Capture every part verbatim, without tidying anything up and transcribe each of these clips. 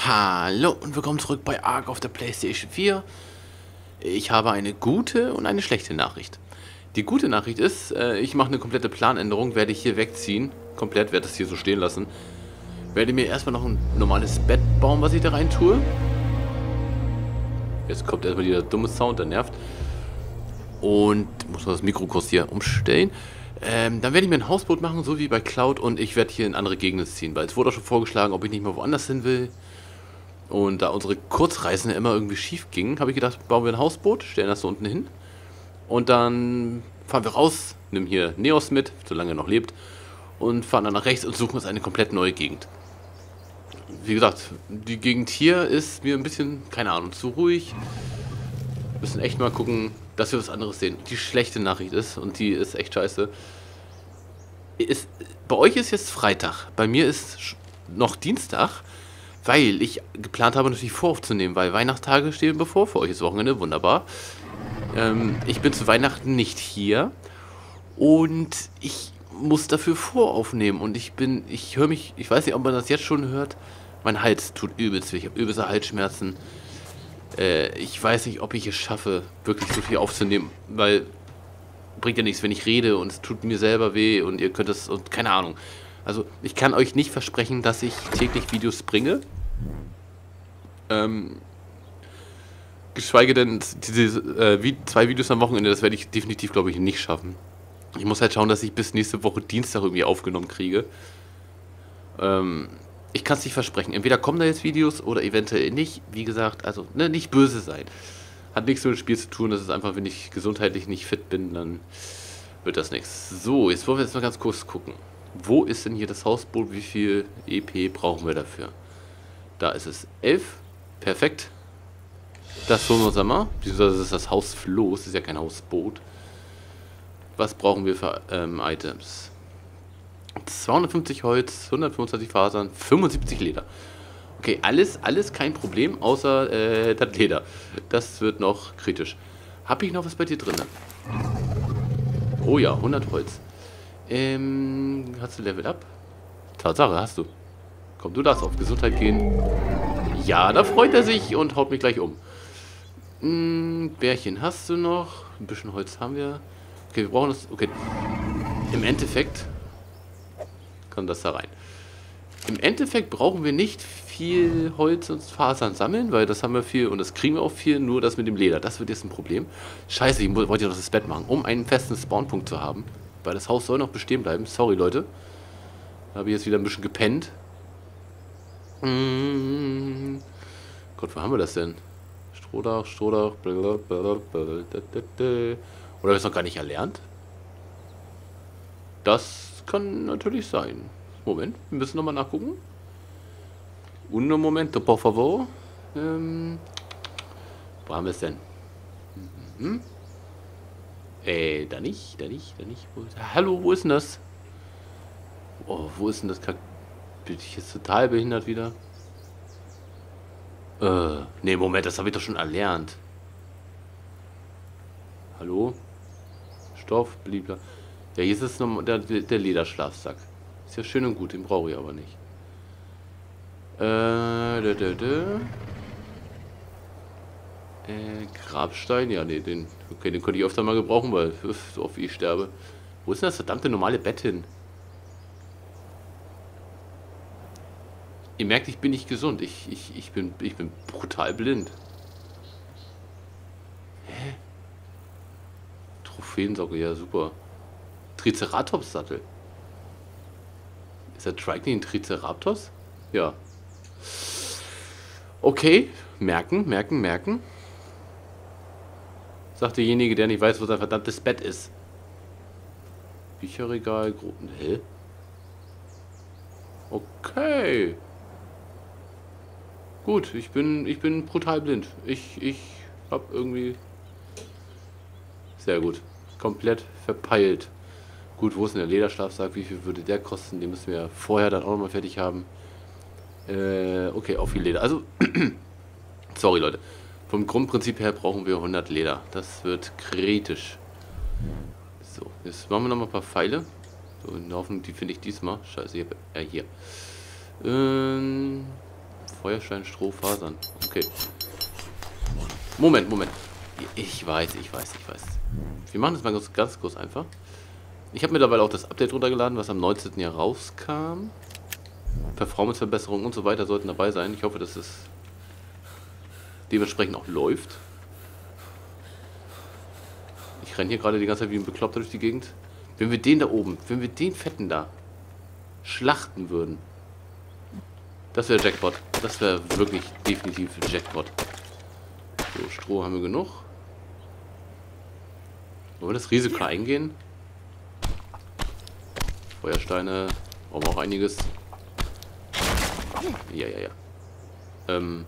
Hallo und willkommen zurück bei Ark auf der PlayStation vier. Ich habe eine gute und eine schlechte Nachricht. Die gute Nachricht ist, äh, ich mache eine komplette Planänderung, werde ich hier wegziehen. Komplett, werde das hier so stehen lassen. Werde mir erstmal noch ein normales Bett bauen, was ich da rein tue. Jetzt kommt erstmal dieser dumme Sound, der nervt. Und muss man das Mikro kurz hier umstellen. Ähm, dann werde ich mir ein Hausboot machen, so wie bei Cloud, und ich werde hier in andere Gegenden ziehen, weil es wurde auch schon vorgeschlagen, ob ich nicht mal woanders hin will. Und da unsere Kurzreisen immer irgendwie schief gingen, habe ich gedacht, bauen wir ein Hausboot, stellen das so unten hin. Und dann fahren wir raus, nehmen hier Neos mit, solange er noch lebt, und fahren dann nach rechts und suchen uns eine komplett neue Gegend. Wie gesagt, die Gegend hier ist mir ein bisschen, keine Ahnung, zu ruhig. Wir müssen echt mal gucken, dass wir was anderes sehen. Die schlechte Nachricht ist, und die ist echt scheiße, ist, bei euch ist jetzt Freitag, bei mir ist noch Dienstag, weil ich geplant habe, natürlich voraufzunehmen, weil Weihnachtstage stehen bevor, für euch ist Wochenende, wunderbar. Ähm, ich bin zu Weihnachten nicht hier und ich muss dafür voraufnehmen und ich bin, ich höre mich, ich weiß nicht, ob man das jetzt schon hört, mein Hals tut übelst weh, ich habe übelste Halsschmerzen. Äh, ich weiß nicht, ob ich es schaffe, wirklich so viel aufzunehmen, weil bringt ja nichts, wenn ich rede und es tut mir selber weh und ihr könnt es, und keine Ahnung. Also ich kann euch nicht versprechen, dass ich täglich Videos bringe. Ähm, geschweige denn diese äh, wie, zwei Videos am Wochenende, das werde ich definitiv, glaube ich, nicht schaffen. Ich muss halt schauen, dass ich bis nächste Woche Dienstag irgendwie aufgenommen kriege. Ähm, ich kann es nicht versprechen. Entweder kommen da jetzt Videos oder eventuell nicht. Wie gesagt, also ne, nicht böse sein. Hat nichts mit dem Spiel zu tun. Das ist einfach, wenn ich gesundheitlich nicht fit bin, dann wird das nichts. So, jetzt wollen wir jetzt mal ganz kurz gucken. Wo ist denn hier das Hausboot? Wie viel E P brauchen wir dafür? Da ist es elf. Perfekt. Das holen wir uns einmal. Das ist das Hausfloß. Das ist ja kein Hausboot. Was brauchen wir für ähm, Items? zweihundertfünfzig Holz, hundertfünfundzwanzig Fasern, fünfundsiebzig Leder. Okay, alles, alles kein Problem, außer äh, das Leder. Das wird noch kritisch. Habe ich noch was bei dir drin? Oh ja, hundert Holz. Ähm, hast du Level Up? Tatsache, hast du. Komm, du darfst auf Gesundheit gehen. Ja, da freut er sich und haut mich gleich um. Hm, Bärchen hast du noch? Ein bisschen Holz haben wir. Okay, wir brauchen das. Okay. Im Endeffekt kommt das da rein. Im Endeffekt brauchen wir nicht viel Holz und Fasern sammeln, weil das haben wir viel und das kriegen wir auch viel, nur das mit dem Leder. Das wird jetzt ein Problem. Scheiße, ich wollte ja noch das Bett machen, um einen festen Spawnpunkt zu haben. Weil das Haus soll noch bestehen bleiben. Sorry, Leute. Da habe ich jetzt wieder ein bisschen gepennt. Mmh. Gott, wo haben wir das denn? Strohdach, Strohdach. Blablabla. Oder haben wir es noch gar nicht erlernt? Das kann natürlich sein. Moment, wir müssen nochmal nachgucken. Un momento, por favor. Ähm, wo haben wir es denn? Mhm. Äh, da nicht, da nicht, da nicht. Wo ist, hallo, wo ist denn das? Oh, wo ist denn das? Bin ich jetzt total behindert wieder? Äh, nee, Moment, das habe ich doch schon erlernt. Hallo? Stoff, blieb. Ja, hier ist es noch der, der Lederschlafsack. Ist ja schön und gut, den brauche ich aber nicht. Äh, da, da, da. Äh, Grabstein, ja, nee, den, okay, den könnte ich öfter mal gebrauchen, weil so oft wie ich sterbe. Wo ist denn das verdammte normale Bett hin? Ihr merkt, ich bin nicht gesund. Ich, ich, ich, bin, ich bin brutal blind. Hä? Trophäensocke, ja super. Triceratops-Sattel. Ist der Trike ein Triceratops? Ja. Okay, merken, merken, merken. Sagt derjenige, der nicht weiß, wo sein verdammtes Bett ist. Bücherregal, Gruppen. Hä? Okay. Gut, ich bin, ich bin brutal blind. Ich, ich hab irgendwie... Sehr gut. Komplett verpeilt. Gut, wo ist denn der Lederschlafsack? Wie viel würde der kosten? Den müssen wir vorher dann auch nochmal fertig haben. Äh, okay, auch viel Leder. Also, sorry Leute. Vom Grundprinzip her brauchen wir hundert Leder. Das wird kritisch. So, jetzt machen wir nochmal ein paar Pfeile. So, in Hoffnung, die finde ich diesmal. Scheiße, ich habe... Äh, hier. Ähm, Feuerstein, Stroh, Fasern. Okay. Moment, Moment. Ich weiß, ich weiß, ich weiß. Wir machen das mal ganz, ganz kurz einfach. Ich habe mittlerweile auch das Update runtergeladen, was am neunzehnten Jahr rauskam. Performanceverbesserungen und so weiter sollten dabei sein. Ich hoffe, dass es dementsprechend auch läuft. Ich renne hier gerade die ganze Zeit wie ein Bekloppter durch die Gegend. Wenn wir den da oben, wenn wir den Fetten da schlachten würden, das wäre Jackpot. Das wäre wirklich definitiv Jackpot. So, Stroh haben wir genug. Wollen wir das Risiko eingehen? Feuersteine, brauchen wir auch einiges. Ja, ja, ja. Ähm.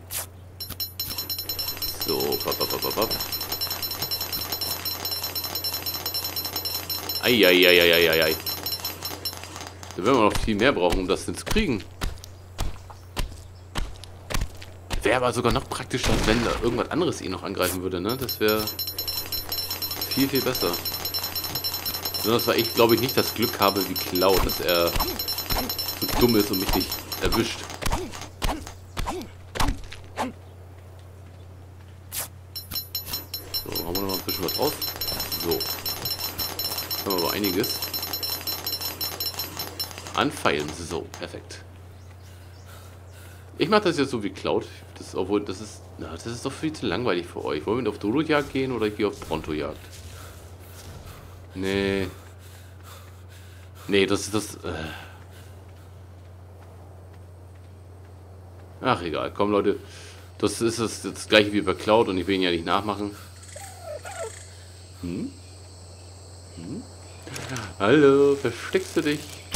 So, bap, bap, bap, bap. Eieieiei. Da werden wir noch viel mehr brauchen, um das denn zu kriegen. Wäre aber sogar noch praktischer, wenn da irgendwas anderes ihn noch angreifen würde, ne? Das wäre viel, viel besser. Besonders weil ich, glaube ich, nicht das Glück habe wie Cloud, dass er so dumm ist und mich nicht erwischt. So, haben wir noch mal ein bisschen was raus. So. Haben wir aber einiges an Pfeilen. So, perfekt. Ich mache das jetzt so wie Cloud. Das, obwohl, das ist, na, das ist doch viel zu langweilig für euch. Wollen wir auf Dodo-Jagd gehen oder ich gehe auf Pronto-Jagd? Nee. Nee, das ist das. Äh. Ach, egal. Komm, Leute. Das ist das, das gleiche wie bei Cloud und ich will ihn ja nicht nachmachen. Hm? Hm? Hallo, versteckst du dich?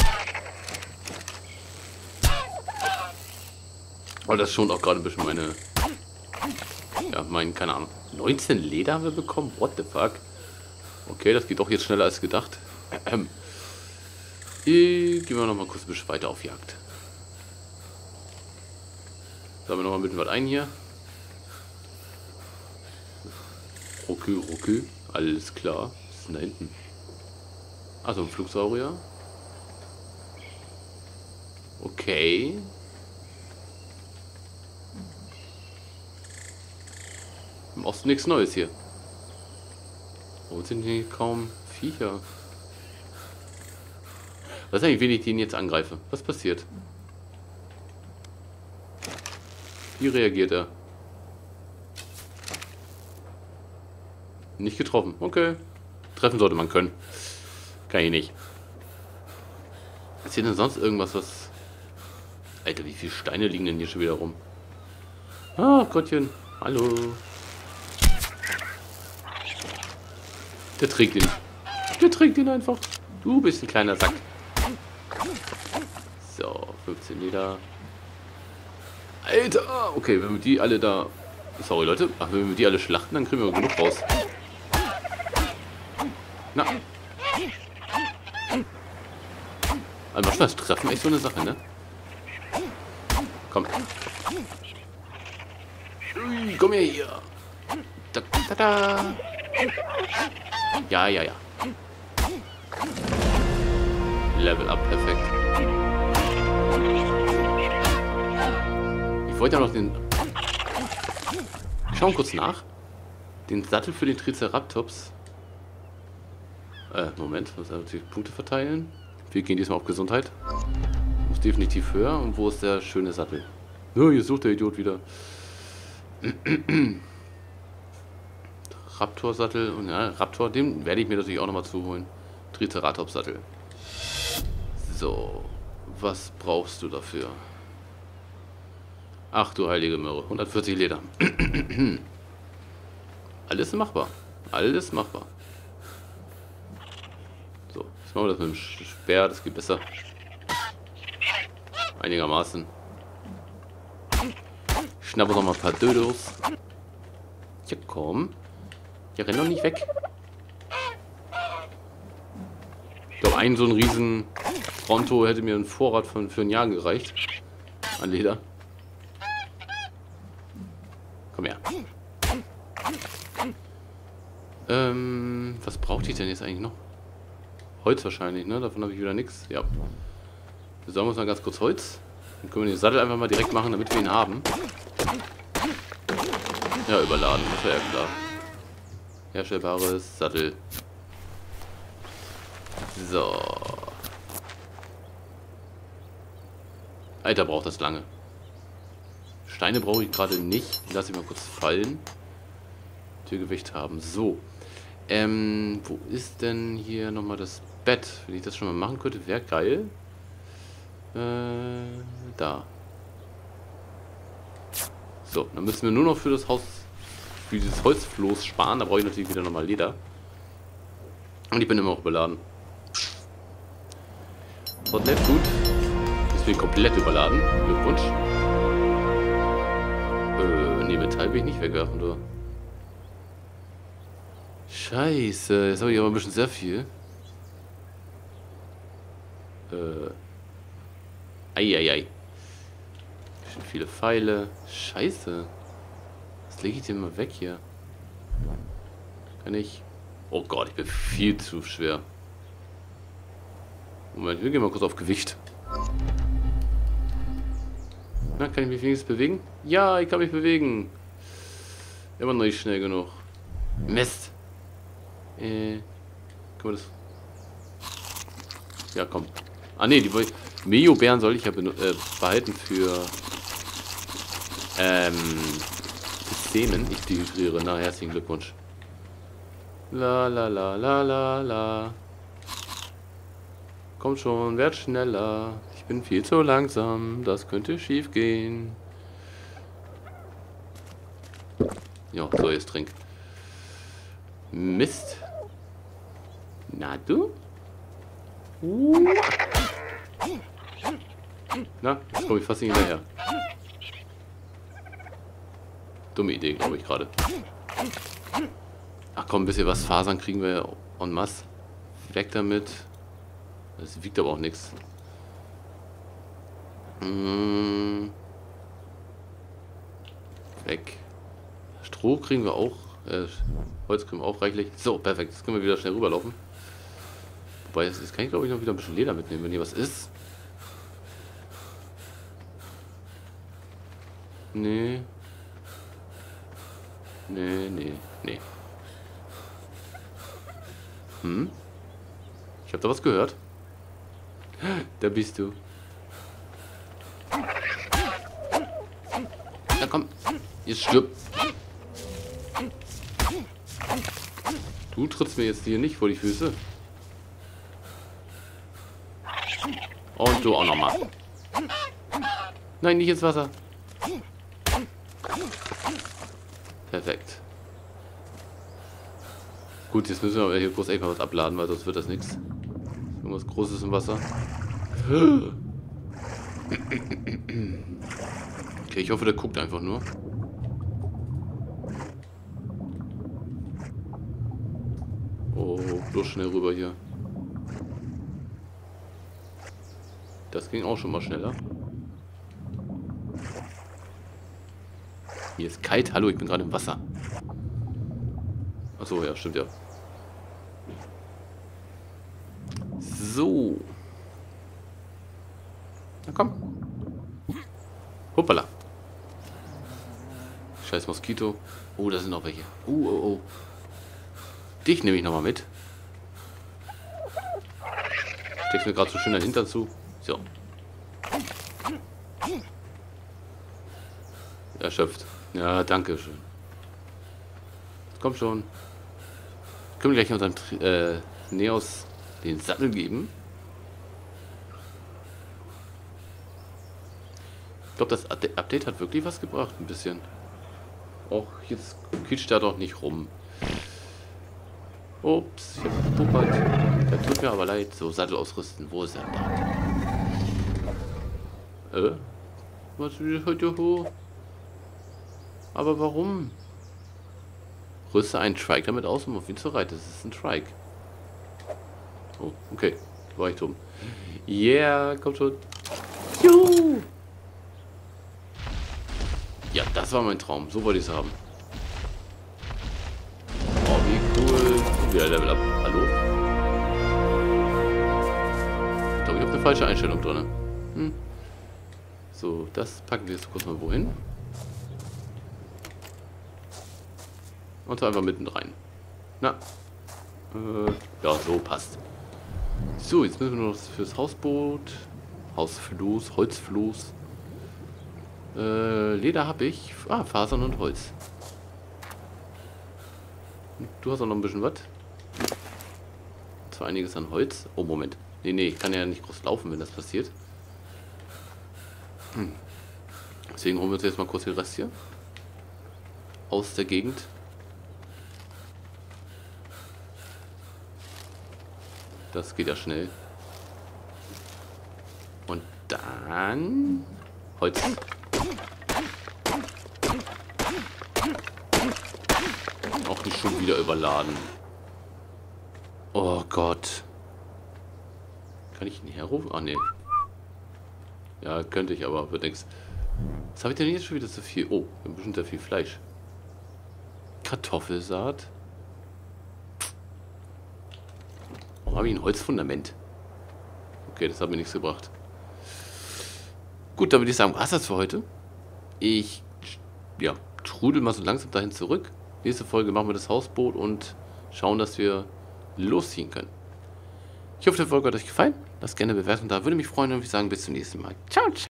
Oh, das schont auch gerade ein bisschen meine... Ja, mein, keine Ahnung. neunzehn Leder haben wir bekommen? What the fuck? Okay, das geht doch jetzt schneller als gedacht. Ähm. Gehen wir noch mal kurz ein bisschen weiter auf Jagd. Sammeln wir noch mal ein bisschen was ein hier. Okay, okay. Alles klar. Was ist denn da hinten? Also ein Flugsaurier. Okay. Im Osten nichts Neues hier. Warum sind hier kaum Viecher? Was ist eigentlich, wenn ich den jetzt angreife? Was passiert? Wie reagiert er? Nicht getroffen. Okay. Treffen sollte man können. Kann ich nicht. Ist hier denn sonst irgendwas, was... Alter, wie viele Steine liegen denn hier schon wieder rum? Ah, Gottchen. Hallo. Der trägt ihn. Der trägt ihn einfach. Du bist ein kleiner Sack. So, fünfzehn Leder. Alter! Okay, wenn wir die alle da... Sorry, Leute. Ach, wenn wir die alle schlachten, dann kriegen wir genug raus. Na. Also manchmal ist Treffen echt so eine Sache, ne? Komm. Ui, komm her hier. Da, da, da. Ja, ja, ja. Level up, perfekt. Ich wollte ja noch den... Schauen kurz nach. Den Sattel für den Triceratops. Äh, Moment, muss natürlich Punkte verteilen. Wir gehen diesmal auf Gesundheit. Muss definitiv höher. Und wo ist der schöne Sattel? Oh, hier sucht der Idiot wieder. Raptor-Sattel. Und ja, Raptor, den werde ich mir natürlich auch nochmal zuholen. Triceratops-Sattel. So, was brauchst du dafür? Ach du heilige Möhre, hundertvierzig Leder. Alles machbar. Alles machbar. So, jetzt machen wir das mit dem Speer, das geht besser. Einigermaßen. Ich schnappe noch mal ein paar Dödos. Ja, komm. Ja, renn doch nicht weg. Ich glaube, ein so ein riesen Pronto hätte mir ein Vorrat von, für ein Jahr gereicht. An Leder. Komm her. Ähm, was braucht ich denn jetzt eigentlich noch? Holz wahrscheinlich, ne? Davon habe ich wieder nichts. Ja. Besorgen wir uns mal ganz kurz Holz. Dann können wir den Sattel einfach mal direkt machen, damit wir ihn haben. Ja, überladen, das war ja klar. Herstellbares Sattel. So. Alter, braucht das lange. Steine brauche ich gerade nicht. Lass ich mal kurz fallen. Türgewicht haben. So. Ähm, wo ist denn hier nochmal das Bett? Wenn ich das schon mal machen könnte, wäre geil. Äh, da. So, dann müssen wir nur noch für das Haus, für dieses Holzfloß sparen. Da brauche ich natürlich wieder nochmal Leder. Und ich bin immer noch beladen. Komplett gut. Jetzt bin ich komplett überladen. Glückwunsch. Äh, nee, Metall will ich nicht wegwerfen, du. Scheiße, jetzt habe ich aber ein bisschen sehr viel. Äh. Eieiei. Schon viele Pfeile. Scheiße. Was lege ich denn mal weg hier? Kann ich. Oh Gott, ich bin viel zu schwer. Moment, wir gehen mal kurz auf Gewicht. Na, kann ich mich wenigstens bewegen? Ja, ich kann mich bewegen. Immer noch nicht schnell genug. Mist. Äh. Kann man das. Ja, komm. Ah, ne, die Meo-Bären soll ich ja äh, behalten für. Ähm. Systemen. Ich dehydriere. Na, herzlichen Glückwunsch. La la la la la la. Komm schon, werd schneller. Ich bin viel zu langsam. Das könnte schief gehen. Ja, so, jetzt trink. Mist. Na du? Uh. Na, jetzt komme ich fast nicht hinterher. Dumme Idee, glaube ich gerade. Ach komm, ein bisschen was Fasern kriegen wir ja en masse. Weg damit. Das wiegt aber auch nichts. Hm. Weg. Stroh kriegen wir auch. Äh, Holz kriegen wir auch reichlich. So, perfekt. Jetzt können wir wieder schnell rüberlaufen. Wobei, jetzt kann ich glaube ich noch wieder ein bisschen Leder mitnehmen, wenn hier was ist. Nee. Nee, nee, nee. Hm? Ich habe da was gehört. Da bist du. Na komm. Jetzt stirb. Du trittst mir jetzt hier nicht vor die Füße. Und du auch nochmal. Nein, nicht ins Wasser. Perfekt. Gut, jetzt müssen wir aber hier bloß echt mal was abladen, weil sonst wird das nichts. Irgendwas Großes im Wasser. Okay, ich hoffe, der guckt einfach nur. Oh, bloß schnell rüber hier. Das ging auch schon mal schneller. Hier ist kalt. Hallo, ich bin gerade im Wasser. Achso, ja, stimmt ja. So. Na komm. Hoppala. Scheiß Moskito. Oh, da sind noch welche. Oh, oh, oh. Dich nehme ich nochmal mit. Steckst mir gerade so schön den Hintern zu. So. Erschöpft. Ja, danke schön. Komm schon. Können wir gleich unserem äh, Neos den Sattel geben? Ich glaube, das Update hat wirklich was gebracht, ein bisschen. Och, jetzt quietscht er doch nicht rum. Ups, ich hab gepuppert. Das tut mir aber leid. So, Sattel ausrüsten. Wo ist er da? Äh? Was will ich heute hoch? Aber warum? Rüste einen Trike damit aus, um auf ihn zu reiten. Das ist ein Trike. Oh, okay. War ich dumm. Yeah, kommt schon. Juhu! Ja, das war mein Traum. So wollte ich es haben. Oh, wie cool. Wieder Level Up. Hallo? Ich glaube, ich habe eine falsche Einstellung drin. Hm. So, das packen wir jetzt kurz mal wohin. Und so einfach mitten rein. Na. Äh, ja, so passt. So, jetzt müssen wir noch fürs Hausboot. Hausfloß, Holzfloß. Äh, Leder habe ich. Ah, Fasern und Holz. Du hast auch noch ein bisschen was. Zwar einiges an Holz. Oh, Moment. Nee, nee, ich kann ja nicht groß laufen, wenn das passiert. Hm. Deswegen holen wir uns jetzt mal kurz den Rest hier. Aus der Gegend. Das geht ja schnell. Und dann... Holz. Auch nicht schon wieder überladen. Oh Gott. Kann ich ihn herrufen? Ah, nee. Ja, könnte ich, aber wird nichts. Was habe ich denn jetzt schon wieder zu viel? Oh, wir haben bestimmt sehr viel Fleisch. Kartoffelsaat. Warum habe ich ein Holzfundament? Okay, das hat mir nichts gebracht. Gut, dann würde ich sagen, was das für heute? Ich, ja, trudel mal so langsam dahin zurück. Nächste Folge machen wir das Hausboot und schauen, dass wir losziehen können. Ich hoffe, die Folge hat euch gefallen. Lasst gerne eine Bewertung da, würde mich freuen und ich sagen bis zum nächsten Mal. Ciao, ciao.